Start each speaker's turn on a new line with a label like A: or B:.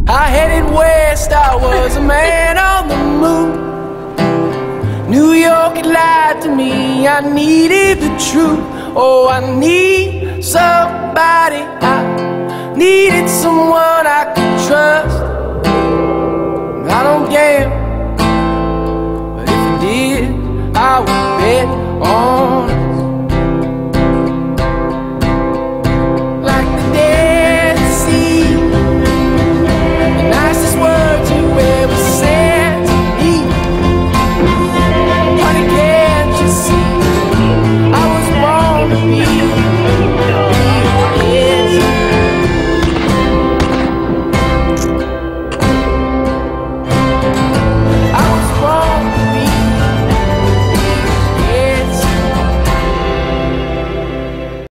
A: I headed west, I was a man on the move. New York had lied to me, I needed the truth. Oh, I need somebody, I needed someone I could trust. I don't gamble, but if I did, I would bet on